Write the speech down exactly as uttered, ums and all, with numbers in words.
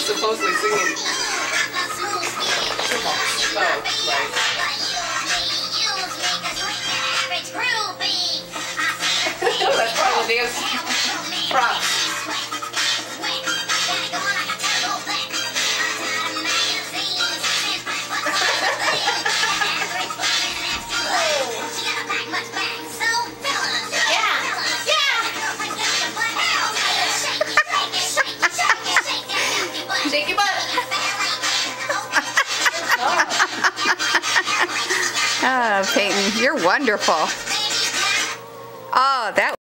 supposedly singing. Oh, right. That's probably the dance props. Shake your butt. Ah, Peyton, you're wonderful. Oh, that